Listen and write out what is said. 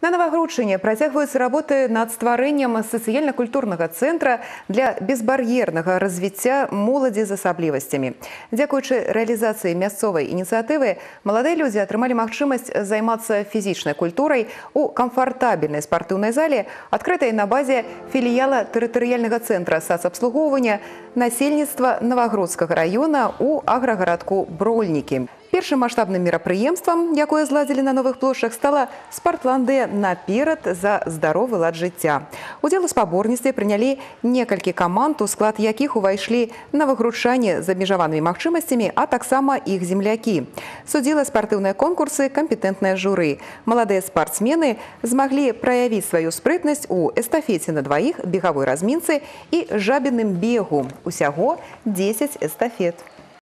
На Новогрудчыне працягваюцца работы над стварэннем сацыяльна-культурнага цэнтра для безбар'ернага развіцця моладзі з асаблівасцямі. Дзякуючы рэалізацыі мясцовай ініцыятывы, маладыя людзі атрымалі магчымасць займацца фізічнай культурай у камфартабельнай спартыўнай зале, адкрытай на базе філіяла тэрытарыяльнага цэнтра сацабслугоўвання насельніцтва Новогрудскага раёна у аграгарадку Брольнікі. Першым маштабным мерапрыемствам, якое зладзілі на новых плошчах, стала спартландыя «Наперад за здаровы лад жыцця». Удзел у спаборніцтве прынялі некалькі каманд, у склад якіх увайшлі новагрудчане з абмежаванымі магчымасцямі, а таксама іх землякі. Судзіла спартыўныя конкурсы кампетэнтнае журы. Маладыя спартсмены змаглі праявіць сваю спрытнасць у эстафеце на дваіх, бегавой размінцы і жабіным бегу. Усяго 10 эстафет.